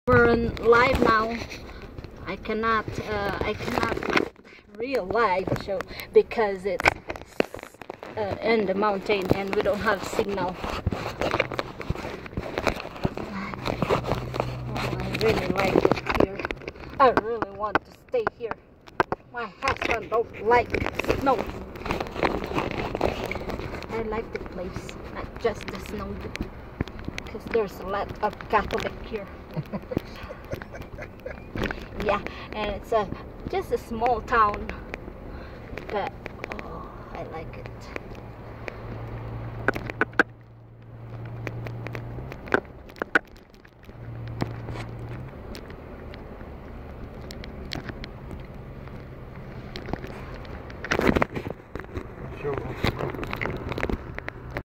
We're on live now. I cannot real live show because it's in the mountain and we don't have signal. I really like it here. I really want to stay here. My husband don't like snow. I like the place, not just the snow, because there's a lot of Catholic here. Yeah, and it's just a small town, but oh, I like it.